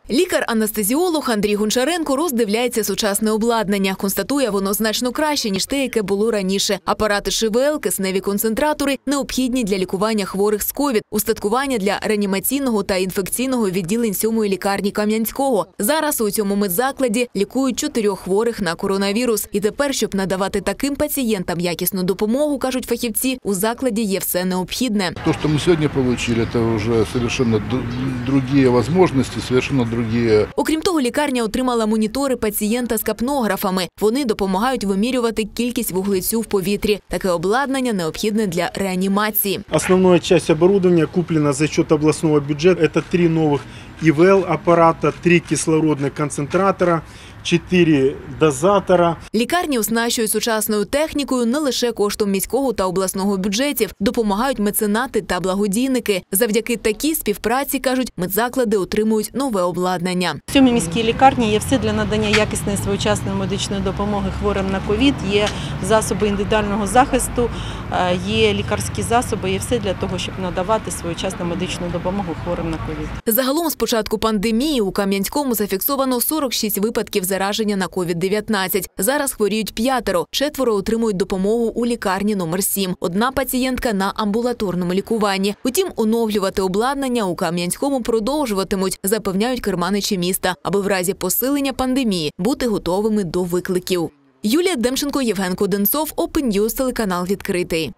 Лікар-анестезіолог Андрій Гончаренко роздивляється сучасне обладнання. Констатує, воно значно краще, ніж те, яке було раніше. Апарати ШВЛ, кисневі концентратори необхідні для лікування хворих з ковід, устаткування для реанімаційного та інфекційного відділень 7-ї лікарні Кам'янського. Зараз у цьому медзакладі лікують 4 хворих на коронавірус. І тепер, щоб надавати таким пацієнтам якісну допомогу, кажуть фахівці, у закладі є все необхідне. То, що ми сьогодні отримали, це вже совершенно інші можливості, совершенно інші. Окрім того, лікарня отримала монітори пацієнта з капнографами. Вони допомагають вимірювати кількість вуглецю в повітрі. Таке обладнання необхідне для реанімації. Основная часть оборудования куплена за счет областного бюджета. Это 3 новых ИВЛ-аппарата, 3 кислородных концентратора, 4 дозатора. Лікарні оснащують сучасною технікою не лише коштом міського та обласного бюджетів. Допомагають меценати та благодійники. Завдяки такій співпраці, кажуть, медзаклади отримують нове обладнання. В 7-й міській лікарні є все для надання якісної своєчасної медичної допомоги хворим на ковід, є засоби індивідуального захисту, є лікарські засоби, є все для того, щоб надавати своєчасну медичну допомогу хворим на ковід. Загалом з початку пандемії у Кам'янському зафіксовано 46 випадків зараження на ковід-19. Зараз хворіють 5, 4 отримують допомогу у лікарні номер 7. Одна пацієнтка на амбулаторному лікуванні. Утім, оновлювати обладнання у Кам'янському продовжуватимуть, запевняють керманичі міста, аби в разі посилення пандемії бути готовими до викликів. Юлія Демченко, Євген Коденцов, Open News, телеканал «Відкритий».